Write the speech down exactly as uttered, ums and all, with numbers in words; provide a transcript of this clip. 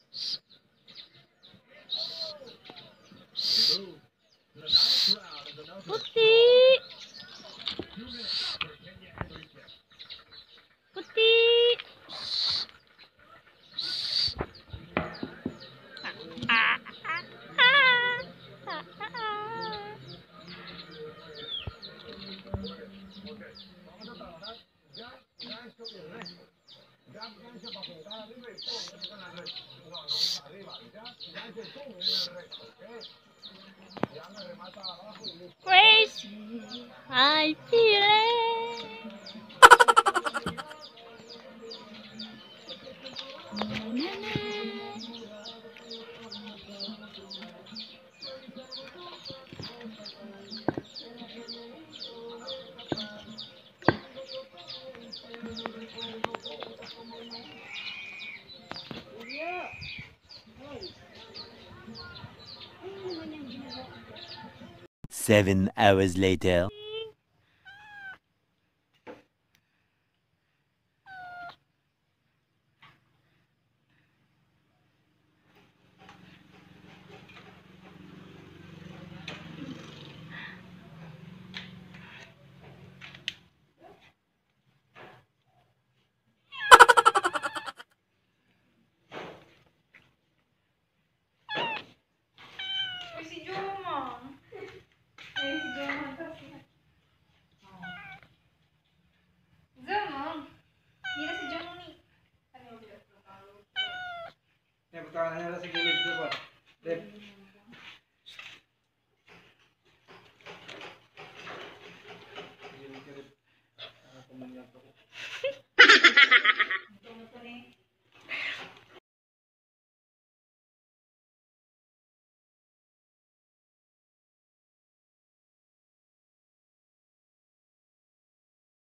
Putik. Putik. Ah, ah, ah, ah, ah, ah. Crazy, I feel it. Na, na, na. Seven hours later. Uy, si Joma. Eh, si Joma kasi. Joma. Mira si Joma ni. Ano yung bilang talo? Yan, pagkakaan na nila sa gilid ko po. Deb. Gilid ka, Deb. Ano, pumunyan ko.